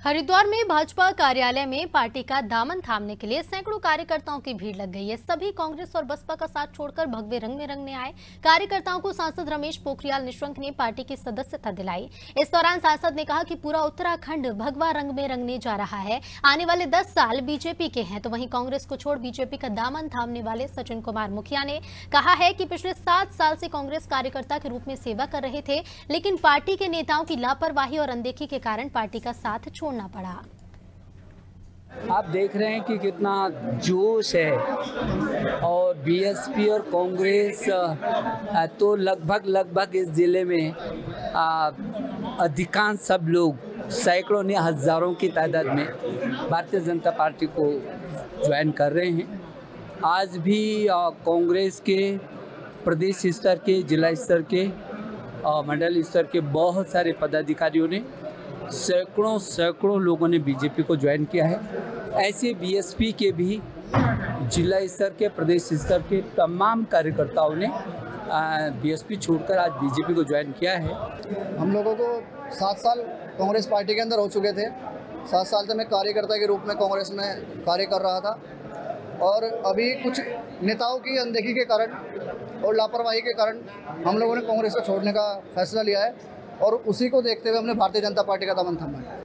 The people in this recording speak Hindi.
हरिद्वार में भाजपा कार्यालय में पार्टी का दामन थामने के लिए सैकड़ों कार्यकर्ताओं की भीड़ लग गई है। सभी कांग्रेस और बसपा का साथ छोड़कर भगवे रंग में रंगने आए। कार्यकर्ताओं को सांसद रमेश पोखरियाल निशंक ने पार्टी की सदस्यता दिलाई। इस दौरान सांसद ने कहा कि पूरा उत्तराखंड भगवा रंग में रंगने जा रहा है। आने वाले 10 साल बीजेपी के हैं। तो वहीं कांग्रेस को छोड़ बीजेपी का दामन थामने वाले सचिन कुमार मुखिया ने कहा है कि पिछले 7 साल से कांग्रेस कार्यकर्ता के रूप में सेवा कर रहे थे, लेकिन पार्टी के नेताओं की लापरवाही और अनदेखी के कारण पार्टी का साथ छोड़ना पड़ा। आप देख रहे हैं कि कितना जोश है और बीएसपी और कांग्रेस तो लगभग इस जिले में अधिकांश सब लोग सैकड़ों ने हजारों की तादाद में भारतीय जनता पार्टी को ज्वाइन कर रहे हैं। आज भी कांग्रेस के प्रदेश स्तर के, जिला स्तर के, मंडल स्तर के बहुत सारे पदाधिकारियों ने सैकड़ों लोगों ने बीजेपी को ज्वाइन किया है। ऐसे बीएसपी के भी जिला स्तर के, प्रदेश स्तर के तमाम कार्यकर्ताओं ने बीएसपी छोड़कर आज बीजेपी को ज्वाइन किया है। हम लोगों को 7 साल कांग्रेस पार्टी के अंदर हो चुके थे। 7 साल से मैं कार्यकर्ता के रूप में कांग्रेस में कार्य कर रहा था और अभी कुछ नेताओं की अनदेखी के कारण और लापरवाही के कारण हम लोगों ने कांग्रेस को छोड़ने का फैसला लिया है और उसी को देखते हुए हमने भारतीय जनता पार्टी का दामन थामा है।